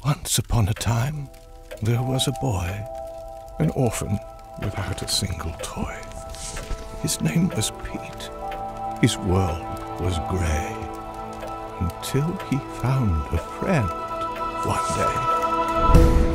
Once upon a time, there was a boy, an orphan without a single toy. His name was Pete. His world was grey, until he found a friend one day.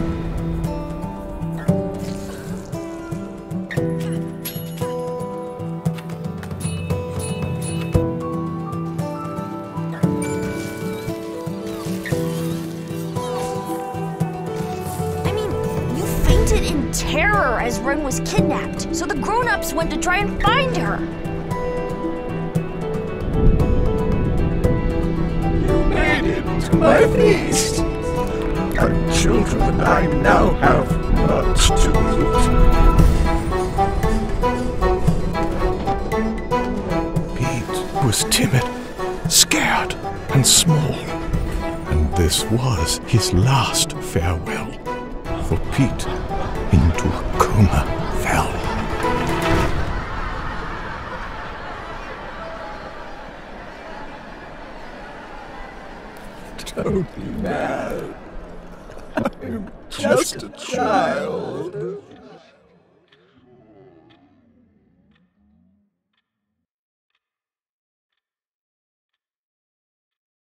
In terror as Ren was kidnapped, so the grown-ups went to try and find her. You made it to my feast. And children, I now have much to eat. Pete was timid, scared, and small, and this was his last farewell. For Pete into a coma fell. Don't be mad. I'm just a child.